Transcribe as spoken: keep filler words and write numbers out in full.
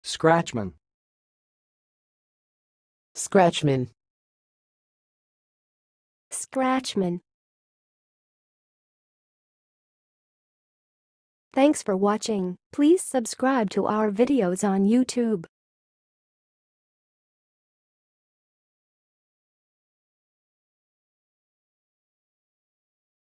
scratchman, scratchman, scratchman. Thanks for watching. Please subscribe to our videos on YouTube.